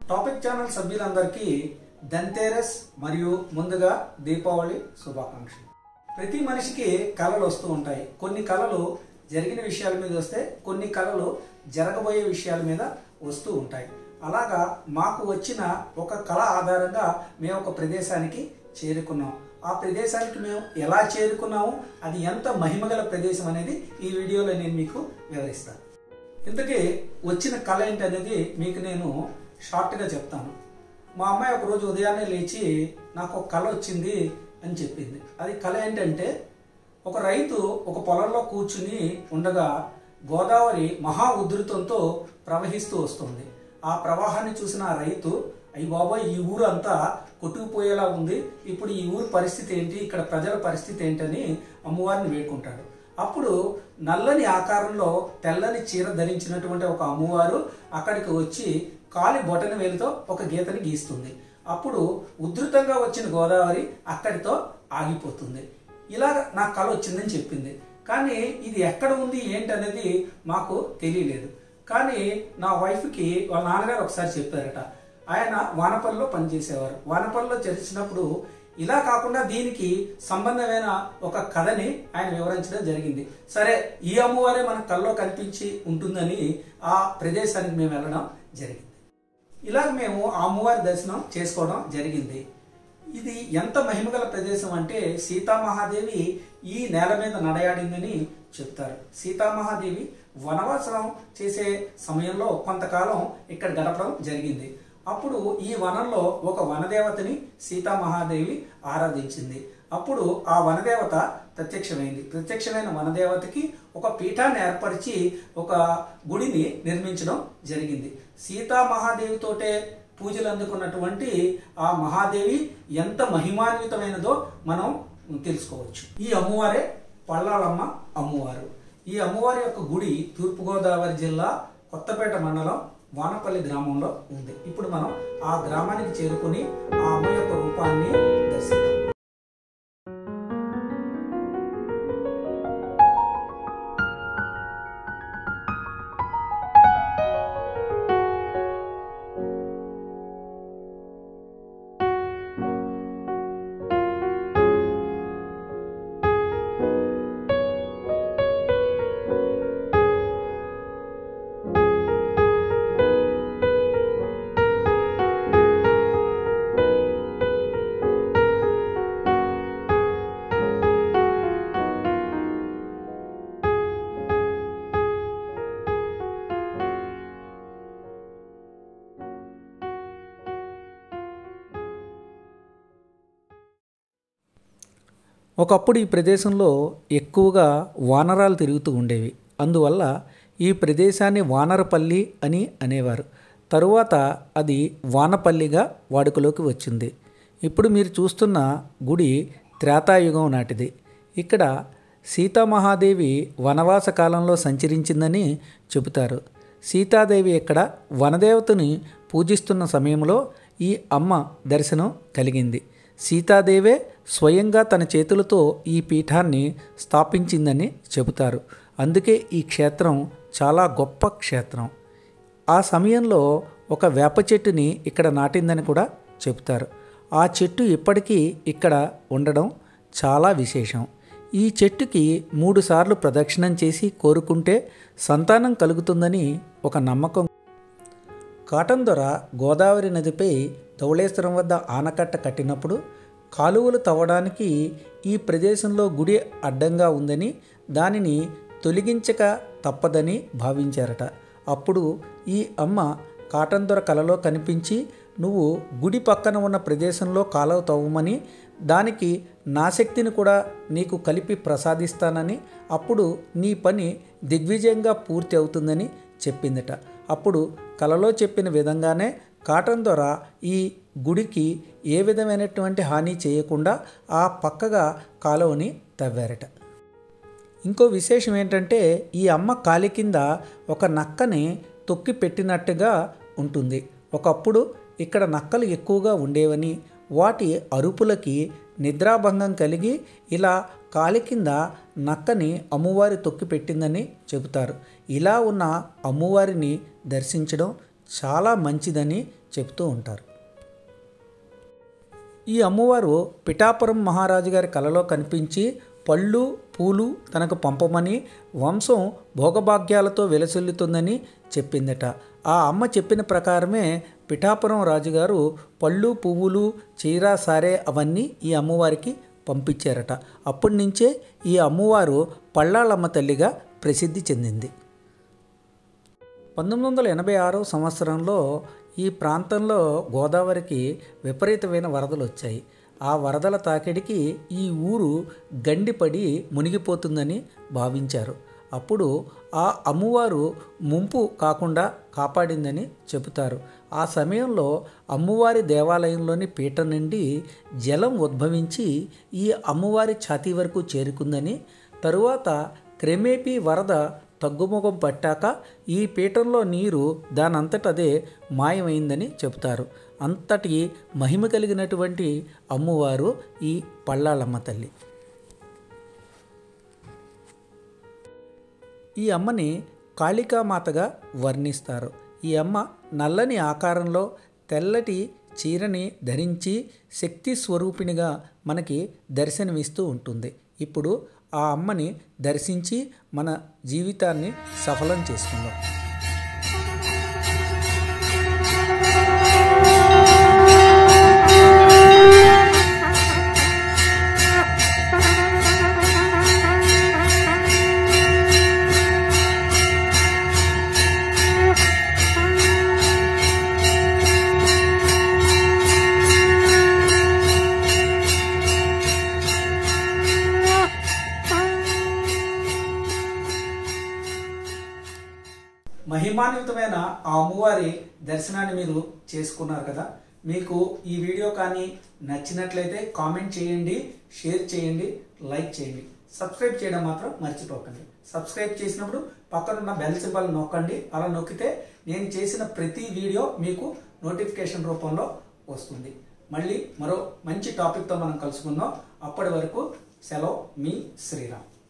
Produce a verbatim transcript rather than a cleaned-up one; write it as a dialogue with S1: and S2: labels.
S1: Topic channel సభ్యులందరికీ ధన్తేరస్ మరియు ముందుగా దీపావళి శుభాకాంక్షలు. ప్రతి మనిషికి కళలు వస్తూ ఉంటాయి. కొన్ని కళలు జరిగిన విషయాల మీద వస్తే, కొన్ని కళలు జరగబోయే విషయాల మీద వస్తూ ఉంటాయి. అలాగా మాకు వచ్చిన ఒక కళ ఆధారంగా మేము ఒక ప్రదేశానికి చేరుకున్నాం. ఆ ప్రదేశానికి మేము ఎలా చేరుకున్నాము, అది ఎంత మహిమగల ప్రదేశం అనేది ఈ వీడియోలో నేను మీకు వివరిస్తాను. ఇంతకీ వచ్చిన కళ ఏంటి అనేది మీకు నేను షార్ట్గా చెప్తాను. మా అమ్మాయి ఒకరోజు ఉదయాన్నే లేచి నాకు ఒక కళ వచ్చింది అని చెప్పింది. అది కళ ఏంటంటే, ఒక రైతు ఒక పొలంలో కూర్చుని ఉండగా గోదావరి మహా ఉధృతంతో ప్రవహిస్తూ వస్తుంది. ఆ ప్రవాహాన్ని చూసిన ఆ రైతు, అయ్యి బాబాయ్ ఈ ఊరు అంతా కొట్టుకుపోయేలా ఉంది, ఇప్పుడు ఈ ఊరు పరిస్థితి ఏంటి, ఇక్కడ ప్రజల పరిస్థితి ఏంటని అమ్మవారిని వేడుకుంటాడు. అప్పుడు నల్లని ఆకారంలో తెల్లని చీర ధరించినటువంటి ఒక అమ్మవారు అక్కడికి వచ్చి కాలి బొటన వేలుతో ఒక గీతని గీస్తుంది. అప్పుడు ఉధృతంగా వచ్చిన గోదావరి అక్కడితో ఆగిపోతుంది. ఇలా నాకు కళ వచ్చిందని చెప్పింది. కానీ ఇది ఎక్కడ ఉంది ఏంటి అనేది మాకు తెలియలేదు. కానీ నా వైఫ్కి వాళ్ళ నాన్నగారు ఒకసారి చెప్పారట. ఆయన వానపల్లిలో పనిచేసేవారు. వానపల్లిలో చేసినప్పుడు ఇలా కాకుండా దీనికి సంబంధమైన ఒక కథని ఆయన వివరించడం జరిగింది. సరే, ఈ అమ్మవారే మన కళ్ళలో కనిపించి ఉంటుందని ఆ ప్రదేశానికి మేము వెళ్ళడం జరిగింది. ఇలాగ మేము ఆ అమ్మవారి దర్శనం చేసుకోవడం జరిగింది. ఇది ఎంత మహిమగల ప్రదేశం అంటే, సీతామహాదేవి ఈ నేల మీద నడయాడిందని చెప్తారు. సీతామహాదేవి వనవాసం చేసే సమయంలో కొంతకాలం ఇక్కడ గడపడం జరిగింది. అప్పుడు ఈ వనంలో ఒక వనదేవతని సీతామహాదేవి ఆరాధించింది. అప్పుడు ఆ వనదేవత ప్రత్యక్షమైంది. ప్రత్యక్షమైన వనదేవతకి ఒక పీఠాన్ని ఏర్పరిచి ఒక గుడిని నిర్మించడం జరిగింది. సీతామహాదేవితోటే పూజలు అందుకున్నటువంటి ఆ మహాదేవి ఎంత మహిమాన్వితమైనదో మనం తెలుసుకోవచ్చు. ఈ అమ్మవారే పల్లాలమ్మ అమ్మవారు. ఈ అమ్మవారి యొక్క గుడి తూర్పుగోదావరి జిల్లా కొత్తపేట మండలం వానపల్లి గ్రామంలో ఉంది. ఇప్పుడు మనం ఆ గ్రామానికి చేరుకుని ఆ అమ్మ యొక్క రూపాన్ని దర్శిద్దాం. ఒకప్పుడు ఈ ప్రదేశంలో ఎక్కువగా వానరాలు తిరుగుతూ ఉండేవి. అందువల్ల ఈ ప్రదేశాన్ని వానరపల్లి అని అనేవారు. తరువాత అది వానపల్లిగా వాడుకలోకి వచ్చింది. ఇప్పుడు మీరు చూస్తున్న గుడి త్రేతాయుగం నాటిది. ఇక్కడ సీతామహాదేవి వనవాస కాలంలో సంచరించిందని చెబుతారు. సీతాదేవి ఇక్కడ వనదేవతని పూజిస్తున్న సమయంలో ఈ అమ్మ దర్శనం కలిగింది. సీతాదేవే స్వయంగా తన చేతులతో ఈ పీఠాన్ని స్థాపించిందని చెబుతారు. అందుకే ఈ క్షేత్రం చాలా గొప్ప క్షేత్రం. ఆ సమయంలో ఒక వేప చెట్టుని ఇక్కడ నాటిందని కూడా చెబుతారు. ఆ చెట్టు ఇప్పటికీ ఇక్కడ ఉండడం చాలా విశేషం. ఈ చెట్టుకి మూడు సార్లు ప్రదక్షిణం చేసి కోరుకుంటే సంతానం కలుగుతుందని ఒక నమ్మకం. కాటన్ దొర గోదావరి నదిపై ధవళేశ్వరం వద్ద ఆనకట్ట కట్టినప్పుడు కాలువలు తవ్వడానికి ఈ ప్రదేశంలో గుడి అడ్డంగా ఉందని, దానిని తొలగించక తప్పదని భావించారట. అప్పుడు ఈ అమ్మ కాటన్ దొర కలలో కనిపించి, నువ్వు గుడి పక్కన ఉన్న ప్రదేశంలో కాలువ తవ్వమని, దానికి నా శక్తిని కూడా నీకు కలిపి ప్రసాదిస్తానని, అప్పుడు నీ పని దిగ్విజయంగా పూర్తి అవుతుందని చెప్పిందట. అప్పుడు కలలో చెప్పిన విధంగానే కాటన్ దొర ఈ గుడికి ఏ విధమైనటువంటి హాని చేయకుండా ఆ పక్కగా కాలువని తవ్వారట. ఇంకో విశేషం ఏంటంటే, ఈ అమ్మ కాలి కింద ఒక నక్కని తొక్కి పెట్టినట్టుగా ఉంటుంది. ఒకప్పుడు ఇక్కడ నక్కలు ఎక్కువగా ఉండేవని, వాటి అరుపులకి నిద్రాభంగం కలిగి ఇలా కాలి కింద నక్కని అమ్మవారి తొక్కి పెట్టిందని చెబుతారు. ఇలా ఉన్న అమ్మవారిని దర్శించడం చాలా మంచిదని చెప్తూ ఉంటారు. ఈ అమ్మవారు పిఠాపురం మహారాజు గారి కలలో కనిపించి పళ్ళు పూలు తనకు పంపమని, వంశం భోగభాగ్యాలతో వెలసిల్లుతుందని చెప్పిందట. ఆ అమ్మ చెప్పిన ప్రకారమే పిఠాపురం రాజుగారు పళ్ళు పువ్వులు చీర సారే అవన్నీ ఈ అమ్మవారికి పంపించారట. అప్పటి నుంచే ఈ అమ్మవారు పళ్ళాళ్ళమ్మ తల్లిగా ప్రసిద్ధి చెందింది. పంతొమ్మిది వందల ఎనభై ఆరో సంవత్సరంలో ఈ ప్రాంతంలో గోదావరికి విపరీతమైన వరదలు వచ్చాయి. ఆ వరదల తాకిడికి ఈ ఊరు గండిపడి మునిగిపోతుందని భావించారు. అప్పుడు ఆ అమ్మవారు ముంపు కాకుండా కాపాడిందని చెబుతారు. ఆ సమయంలో అమ్మవారి దేవాలయంలోని పీట నుండి జలం ఉద్భవించి ఈ అమ్మవారి ఛాతీ వరకు చేరుకుందని, తరువాత క్రమేపీ వరద తగ్గుముఖం పట్టాక ఈ పీఠంలో నీరు దానంతటదే మాయమైందని చెబుతారు. అంతటి మహిమ కలిగినటువంటి అమ్మవారు ఈ పళ్ళాళ్ళమ్మ తల్లి. ఈ అమ్మని కాళికామాతగా వర్ణిస్తారు. ఈ అమ్మ నల్లని ఆకారంలో తెల్లటి చీరని ధరించి శక్తి స్వరూపిణిగా మనకి దర్శనమిస్తూ ఉంటుంది. ఇప్పుడు ఆ అమ్మని దర్శించి మన జీవితాన్ని సఫలం చేసుకుందాం. మహిమాన్వితమైన ఆ అమ్మవారి దర్శనాన్ని మీరు చేసుకున్నారు కదా. మీకు ఈ వీడియో కానీ నచ్చినట్లయితే కామెంట్ చేయండి, షేర్ చేయండి, లైక్ చేయండి. సబ్స్క్రైబ్ చేయడం మాత్రం మర్చిపోకండి. సబ్స్క్రైబ్ చేసినప్పుడు పక్కనున్న బెల్ సింబల్ నొక్కండి. అలా నొక్కితే నేను చేసిన ప్రతి వీడియో మీకు నోటిఫికేషన్ రూపంలో వస్తుంది. మళ్ళీ మరో మంచి టాపిక్తో మనం కలుసుకుందాం. అప్పటి వరకు సెలవు, మీ శ్రీరామ్.